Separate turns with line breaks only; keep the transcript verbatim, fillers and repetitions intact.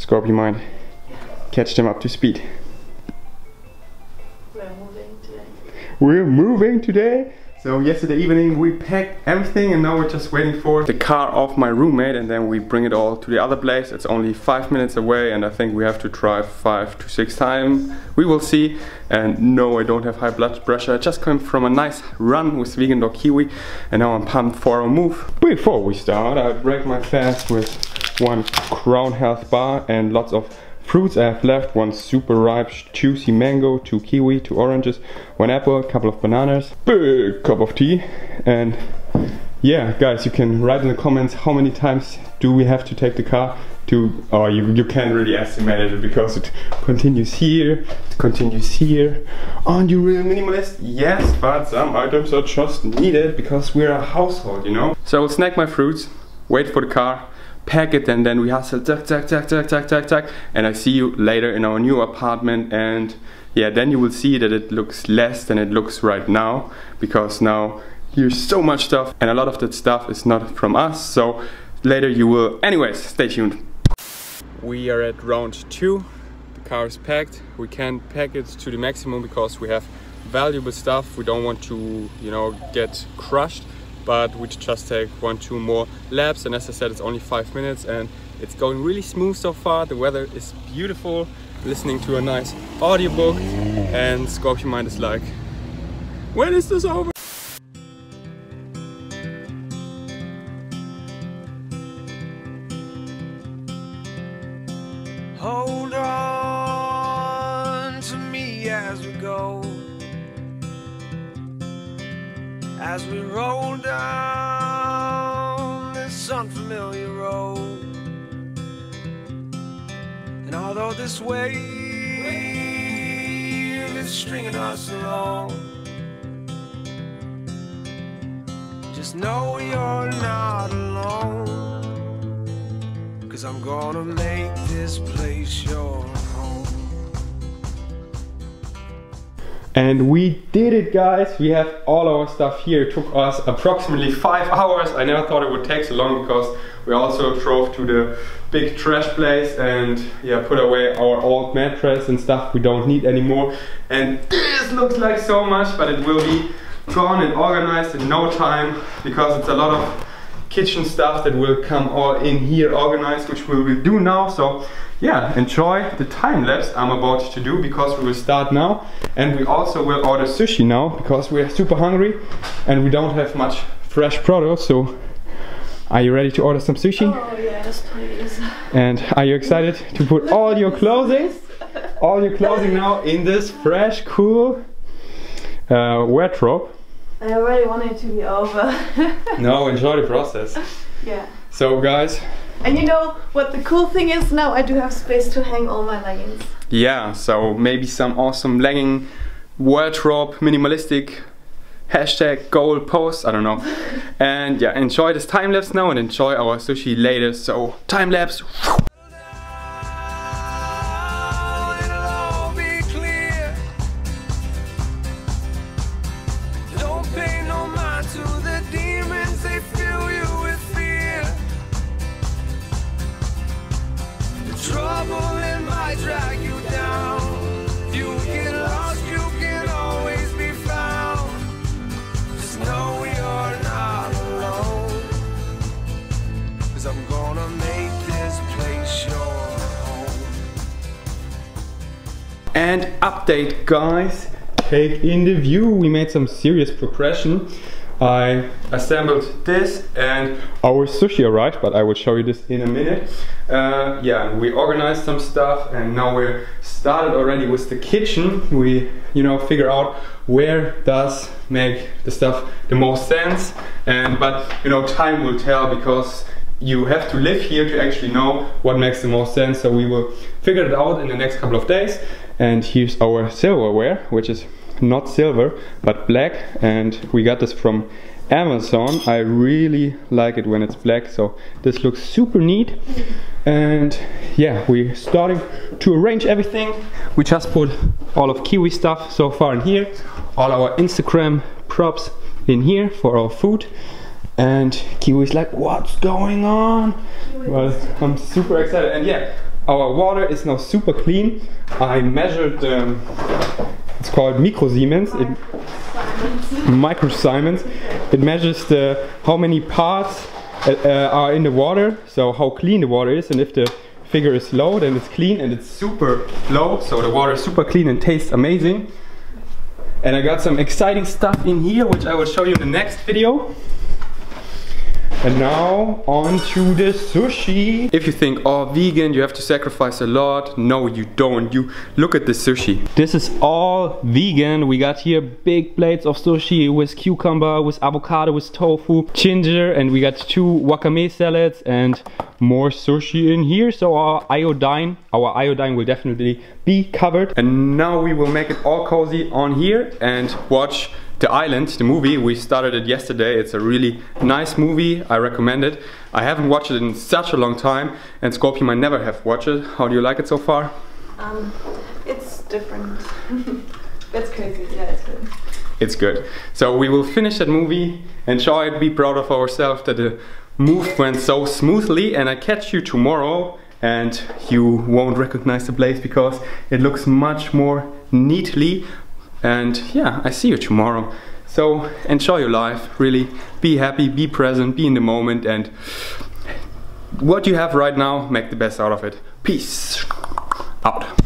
Scorpio might catch them up to speed.
We're moving today.
We're moving today. So yesterday evening we packed everything and now we're just waiting for the car of my roommate and then we bring it all to the other place. It's only five minutes away and I think we have to drive five to six times. We will see. And no, I don't have high blood pressure. I just came from a nice run with Vegan Dog Kiwi and now I'm pumped for our move. Before we start, I break my fast with one Crown Health bar and lots of fruits I have left. One super ripe, juicy mango, two kiwi, two oranges, one apple, a couple of bananas, big cup of tea. And yeah, guys, you can write in the comments how many times do we have to take the car to, oh, you, you can't really estimate it because it continues here, it continues here. Aren't you real minimalist? Yes, but some items are just needed because we're a household, you know? So I'll snack my fruits, wait for the car, pack it, and then we hustle, tack, tack, tack, tack, tack, tack, tack, and I see you later in our new apartment. And yeah, then you will see that it looks less than it looks right now, because now here's so much stuff and a lot of that stuff is not from us, so later you will. Anyways, stay tuned. We are at round two. The car is packed. We can't pack it to the maximum because we have valuable stuff. We don't want to, you know, get crushed. But we just take one, two more laps, and as I said, it's only five minutes and it's going really smooth so far. The weather is beautiful, listening to a nice audiobook, and Scorpio Mind is like, when is this over?
Hold on to me as we go, as we roll down this unfamiliar road. And although this wave is stringing us along, just know you're not alone, 'cause I'm gonna make this place your home.
And we did it, guys. We have all our stuff here. It took us approximately five hours. I never thought it would take so long because we also drove to the big trash place and yeah, put away our old mattress and stuff we don't need anymore. And this looks like so much, but it will be gone and organized in no time because it's a lot of kitchen stuff that will come all in here organized, which we will do now. So yeah, enjoy the time lapse I'm about to do because we will start now, and we also will order sushi now because we're super hungry and we don't have much fresh produce. So are you ready to order some sushi?
Oh yes, please.
And are you excited to put all your clothing all your clothing now in this fresh, cool uh, wardrobe?
I already want it to be over.
No, enjoy the process.
Yeah.
So guys,
and you know what the cool thing is? Now I do have space to hang all my leggings.
yeah, so maybe some awesome legging wardrobe, minimalistic hashtag goal post, I don't know. And yeah, enjoy this time lapse now and enjoy our sushi later. So time lapse.
Trouble in my drag you down. You get lost, you can always be found. Just know you're not alone, 'cause I'm gonna make this place your home.
And update, guys, take in the view. We made some serious progression. I assembled this and our sushi arrived, but I will show you this in a minute. Uh, yeah, we organized some stuff and now we're started already with the kitchen. We, you know, figure out where does make the stuff the most sense. And but you know, time will tell because you have to live here to actually know what makes the most sense. So we will figure it out in the next couple of days. And here's our silverware, which is not silver but black, and we got this from Amazon. I really like it when it's black, so this looks super neat. And yeah, we're starting to arrange everything. We just put all of Kiwi stuff so far in here, all our Instagram props in here for our food. And Kiwi's like, what's going on? Well, I'm super excited. And yeah, our water is now super clean. I measured, um, it's called micro Siemens. It, micro Siemens. It measures the how many parts uh, uh, are in the water, so how clean the water is, and if the figure is low, then it's clean, and it's super low, so the water is super clean and tastes amazing. And I got some exciting stuff in here, which I will show you in the next video. And now on to the sushi. If you think, oh, vegan, you have to sacrifice a lot. No, you don't. You look at the sushi. This is all vegan. We got here big plates of sushi with cucumber, with avocado, with tofu, ginger, and we got two wakame salads and more sushi in here. So our iodine, our iodine will definitely be covered. And now we will make it all cozy on here and watch The Island, the movie. We started it yesterday. It's a really nice movie. I recommend it. I haven't watched it in such a long time, and Scorpion might never have watched it. How do you like it so far?
Um, it's different. It's crazy. Yeah, it's good.
It's good. So we will finish that movie, enjoy it, be proud of ourselves that the move went so smoothly, and I catch you tomorrow, and you won't recognize the place because it looks much more neatly. And yeah, I see you tomorrow. So enjoy your life, really. Be happy, be present, be in the moment, and what you have right now, make the best out of it. Peace out.